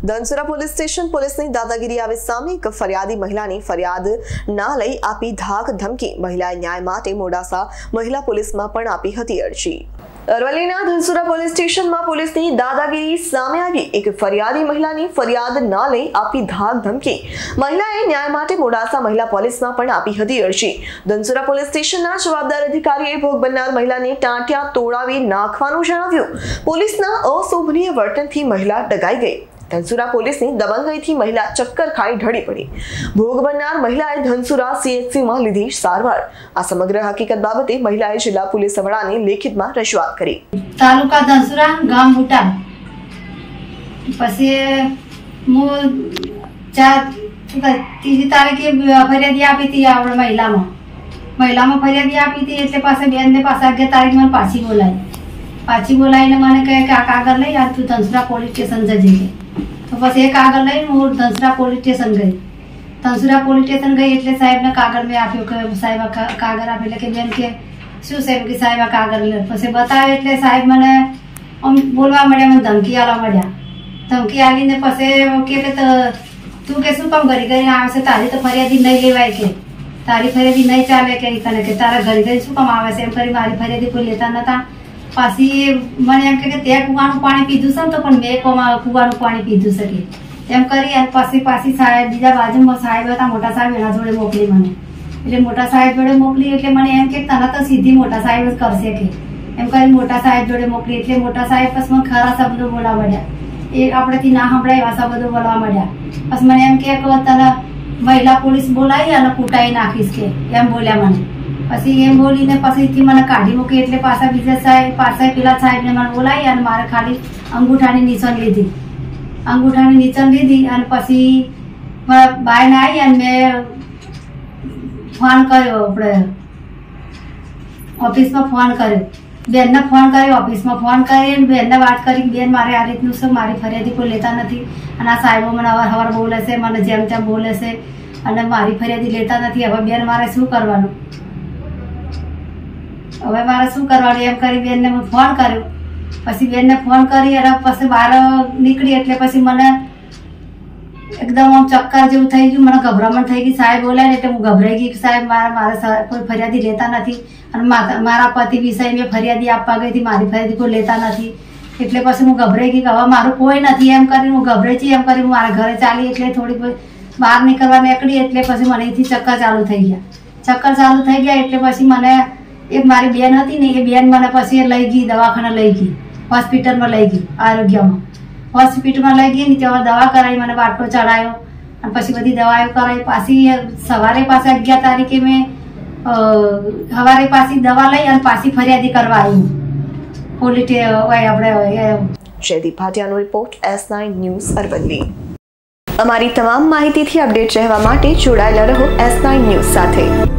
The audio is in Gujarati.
ધનસુરા પોલીસ સ્ટેશન પોલીસની દાદાગીરી આવે સામે એક ફરિયાદી મહિલાની ફરિયાદ ના લઈ આપી ધાક ધમકી મહિલાએ ન્યાય માટે મોડાસા મહિલા પોલીસમાં પણ આપી હતી અરજી। અરવલ્લીના ધનસુરા પોલીસ સ્ટેશનમાં પોલીસની દાદાગીરી સામે આવી એક ફરિયાદી મહિલાની ફરિયાદ ના લઈ આપી ધાક ધમકી મહિલાએ ન્યાય માટે મોડાસા મહિલા પોલીસમાં પણ આપી હતી અરજી। ધનસુરા પોલીસ સ્ટેશનના જવાબદાર અધિકારીએ ભોગ બનનાર મહિલાને ટાંટિયા તોડાવી નાખવાનું જણાવ્યું। પોલીસના અશોભનીય વર્તનથી મહિલા ડગાઈ ગઈ। ધનસુરા પોલીસની દબંગઈથી મહિલા ચક્કર ખાઈ ઢળી પડી। ભોગ બનનાર મહિલાએ ધનસુરા CHCમાં લીધી સારવાર। આ સમગ્ર હકીકત બાબતે મહિલાએ જિલ્લા પોલીસ વડાને લેખિતમાં રજૂઆત કરી। તાલુકા ધનસુરા ગામ બુટા પછી હું 3 તારીખે ફરિયાદી આપી હતી આપણે મહિલામાં ફરિયાદી આપી હતી એટલે પાસે બેનને પાસે 11 તારીખ મને પાછી બોલાવીને મને કહે કે આ કાગળ લઈ આ તું ધનસુરા પોલીસ સ્ટેશન જજે। તો પછી એ કાગળ લઈને હું ધનસુરા પોલીસ સ્ટેશન ગઈ। ધનસુરા પોલીસ સ્ટેશન ગઈ એટલે સાહેબને કાગળ મેં આપ્યો કે સાહેબ કાગળ આપે એટલે કે બેન કે શું સાહેબ કે સાહેબ આ કાગળ લે। પછી બતાવે એટલે સાહેબ મને બોલવા માંડ્યા, મને ધમકી આપવા માંડ્યા। ધમકી આવીને પછી કે તું કે શું કામ ઘડી કરીને આવે છે, તારી તો ફરિયાદી નહીં લેવાય, કે તારી ફરિયાદી નહીં ચાલે કે તારા ઘડી ઘડી શું કામ આવે છે એમ કરી મારી ફરિયાદી કોઈ લેતા નતા। પછી મને એમ કે તે કુવાનું પાણી પીધું છે તો પણ મેં કુવાનું પાણી પીધું છે કે એમ કરી અને પાછી સાહેબ બીજા બાજુમાં સાહેબ હતા, મોટા સાહેબ એના જોડે મોકલી મને। એટલે મોટા સાહેબ જોડે મોકલી એટલે મને એમ કે તને તો સીધી મોટા સાહેબ જ કરશે કે એમ કરી મોટા સાહેબ જોડે મોકલી। એટલે મોટા સાહેબ પછી મને ખરા શબ્દો બોલવા માંડ્યા, એ આપણેથી ના સાંભળાય એવા શબ્દો બોલવા માંડ્યા। પછી મને એમ કે તને મહિલા પોલીસ બોલાવી અને કૂટાઈ નાખીશ કે એમ બોલ્યા મને। પછી એમ બોલીને પછીથી મને કાઢી મૂકી એટલે પાછા બીજા સાહેબ પેલા સાહેબને મને બોલાવી અને મારે ખાલી અંગૂઠાની નિશાન લીધી અને પછી મારા બાઈને આવી અને મેં ફોન કર્યો, આપણે ઓફિસમાં ફોન કર્યો, બેનને ફોન કર્યો, ઓફિસમાં ફોન કરી બેનને વાત કરી બેન મારે આ રીતનું છે, મારી ફરિયાદી કોઈ લેતા નથી અને આ સાહેબો મને અવારનવાર બોલે છે, મને જેમ તેમ બોલે છે અને મારી ફરિયાદી લેતા નથી। હવે બેન મારે શું કરવાનું, હવે મારે શું કરવાનું એમ કરી બેનને હું ફોન કર્યો। પછી બેનને ફોન કરી અને પછી બહાર નીકળી એટલે પછી મને એકદમ આમ ચક્કર જેવું થઈ ગયું, મને ગભરામણ થઈ ગઈ। સાહેબ બોલાય એટલે હું ગભરાઈ ગઈ, સાહેબ મારે કોઈ ફરિયાદી લેતા નથી અને મારા પતિ વિષય મેં ફરિયાદી આપવા ગઈ હતી, મારી ફરિયાદી કોઈ લેતા નથી। એટલે પછી હું ગભરાઈ ગઈ કે હવે મારું કોઈ નથી એમ કરીને હું ગભરાઈ છું, એમ કરી હું મારા ઘરે ચાલી એટલે થોડીક બહાર નીકળવા નીકળી એટલે પછી મને અહીંથી ચક્કર ચાલુ થઈ ગયા। એટલે પછી મને એક મારી બેન હતી ને એ બેન મને પછી લઈ ગઈ, દવાખાને લઈ ગઈ, હોસ્પિટલમાં લઈ ગઈ, આરોગ્યમાં હોસ્પિટલમાં લઈ ગઈ ને ત્યાં દવા કરાવી, મને બાટલો ચડાયો અને પછી બધી દવાઓ કરાવી। પાછી સવારે પાછા 11 તારીખે મેં સવારે પાછી દવા લઈ અને પાછી ફરિયાદી કરવા આવી પોલીસ આપણે। જયદીપ ભાટિયાનો રિપોર્ટ S9 ન્યૂઝ અરવલ્લી। અમારી તમામ માહિતીથી અપડેટ રહેવા માટે જોડાયેલા રહો S9 ન્યૂઝ સાથે।